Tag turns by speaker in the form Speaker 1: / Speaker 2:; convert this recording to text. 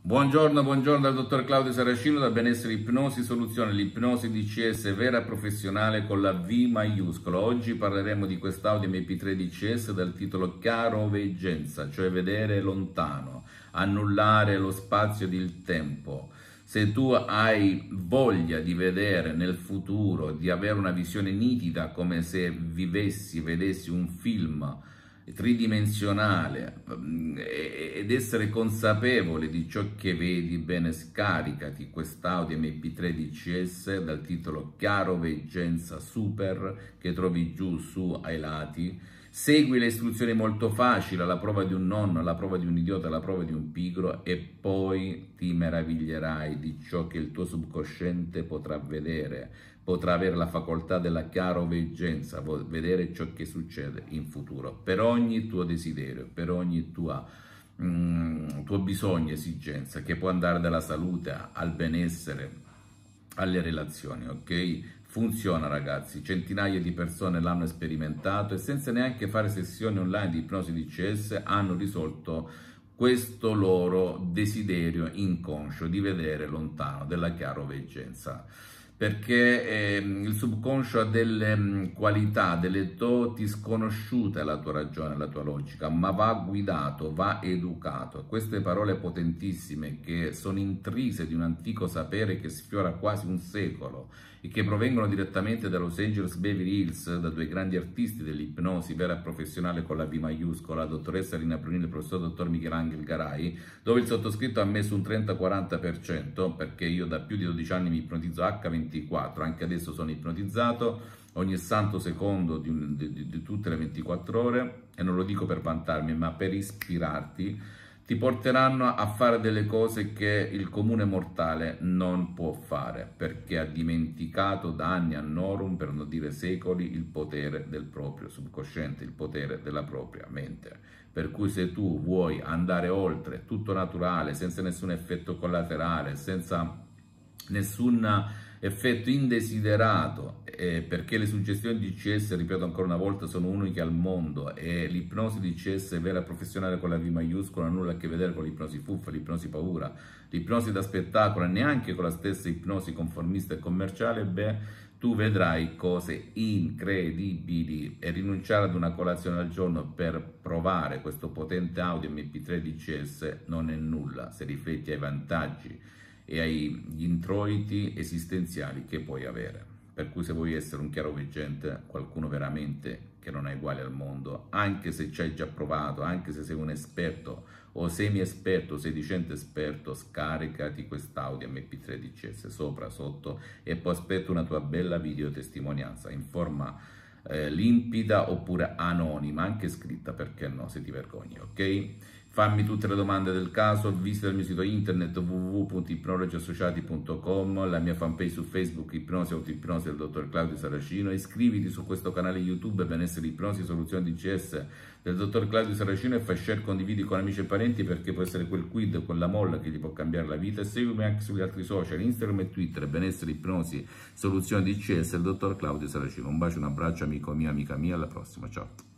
Speaker 1: Buongiorno, buongiorno dal dottor Claudio Saracino da Benessere Ipnosi Soluzione, l'ipnosi DCS vera e professionale con la V maiuscola. Oggi parleremo di quest'audio MP3 DCS dal titolo Chiaroveggenza, cioè vedere lontano, annullare lo spazio ed il tempo. Se tu hai voglia di vedere nel futuro, di avere una visione nitida come se vedessi un film tridimensionale ed essere consapevole di ciò che vedi, bene, scaricati quest'audio MP3 DCS dal titolo Chiaroveggenza Super che trovi giù su ai lati. Segui le istruzioni molto facili, alla prova di un nonno, alla prova di un idiota, alla prova di un pigro, e poi ti meraviglierai di ciò che il tuo subconsciente potrà vedere. Potrà avere la facoltà della chiaroveggenza, vedere ciò che succede in futuro, per ogni tuo desiderio, per ogni tuo bisogno, esigenza, che può andare dalla salute al benessere, alle relazioni, ok? Funziona, ragazzi, centinaia di persone l'hanno sperimentato e senza neanche fare sessioni online di ipnosi DCS hanno risolto questo loro desiderio inconscio di vedere lontano, della chiaroveggenza. Perché il subconscio ha delle qualità, delle doti sconosciute alla tua ragione, alla tua logica, ma va guidato, va educato. Queste parole potentissime che sono intrise di un antico sapere che sfiora quasi un secolo e che provengono direttamente da Los Angeles Beverly Hills, da due grandi artisti dell'ipnosi vera e professionale con la V maiuscola, la dottoressa Rina Brunini e il professor dottor Michelangelo Garai, dove il sottoscritto ha messo un 30-40%, perché io da più di 12 anni mi ipnotizzo H24, anche adesso sono ipnotizzato ogni santo secondo di tutte le 24 ore, e non lo dico per vantarmi ma per ispirarti. Ti porteranno a fare delle cose che il comune mortale non può fare, perché ha dimenticato da anni annorum, per non dire secoli, il potere del proprio subconsciente, il potere della propria mente. Per cui se tu vuoi andare oltre, tutto naturale, senza nessun effetto collaterale, senza nessun effetto indesiderato, perché le suggestioni DCS, ripeto ancora una volta, sono uniche al mondo, e l'ipnosi DCS vera e professionale con la V maiuscola non ha nulla a che vedere con l'ipnosi fuffa, l'ipnosi paura, l'ipnosi da spettacolo, neanche con la stessa ipnosi conformista e commerciale. Beh, tu vedrai cose incredibili, e rinunciare ad una colazione al giorno per provare questo potente audio MP3 DCS non è nulla se rifletti ai vantaggi e agli introiti esistenziali che puoi avere. Per cui se vuoi essere un chiaroveggente, qualcuno veramente che non ha uguali al mondo, anche se ci hai già provato, anche se sei un esperto o semi-esperto, sedicente esperto, scaricati quest'audio MP3 DCS sopra, sotto, e poi aspetto una tua bella videotestimonianza in forma limpida oppure anonima, anche scritta, perché no, se ti vergogni, ok? Fammi tutte le domande del caso, visita il mio sito internet www.ipnologiassociati.com, la mia fanpage su Facebook Ipnosi Autoipnosi del dottor Claudio Saracino, iscriviti su questo canale YouTube Benessere Ipnosi Soluzione DCS del dottor Claudio Saracino e fai share, condividi con amici e parenti, perché può essere quel quid, quella molla che ti può cambiare la vita. E seguimi anche sugli altri social, Instagram e Twitter, Benessere Ipnosi Soluzione DCS del dottor Claudio Saracino. Un bacio, un abbraccio amico mio, amica mia, alla prossima, ciao.